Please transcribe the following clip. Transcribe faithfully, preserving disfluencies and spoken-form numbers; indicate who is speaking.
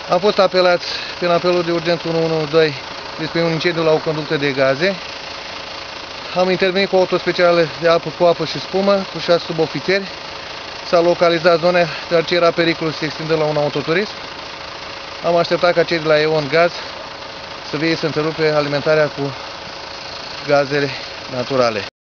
Speaker 1: Am fost apelați prin apelul de urgență unu unu doi despre un incendiu la o conductă de gaze. Am intervenit cu autospecială de apă cu apă și spumă, cu șase subofițeri. S-a localizat zona, dar ce era pericolul să se extindă la un autoturism. Am așteptat ca cei de la Eon Gaz să vie să întrerupe alimentarea cu gazele naturale.